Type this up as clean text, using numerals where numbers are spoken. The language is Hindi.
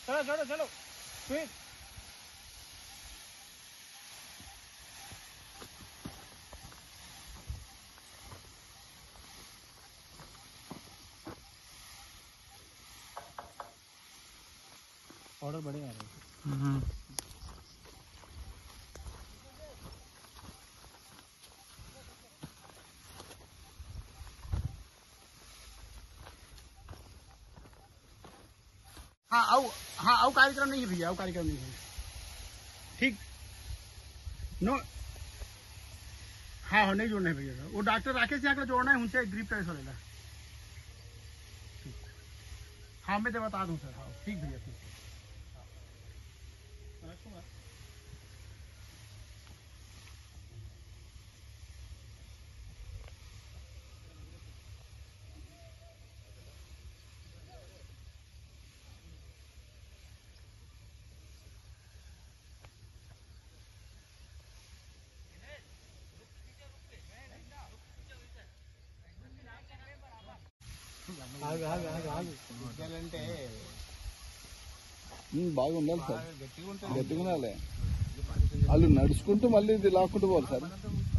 चलो चलो चलो स्पीड। ऑर्डर बड़े आ रहे हैं। हाँ आओ कार्यक्रम नहीं है भैया, आओ कार्यक्रम नहीं है। ठीक नो हाँ नहीं जोड़ना है भैया, वो डॉक्टर राकेश से आकर जोड़ना है, उनसे ग्रिप का ऐसा लेना। हाँ मैं बता दूँ सर। हाँ ठीक भैया ठीक। బాగుండాలి సార్, గట్టిగా ఉండాలి. వాళ్ళు నడుచుకుంటూ మళ్ళీ ఇది లాక్కుంటూ పోవాలి సార్.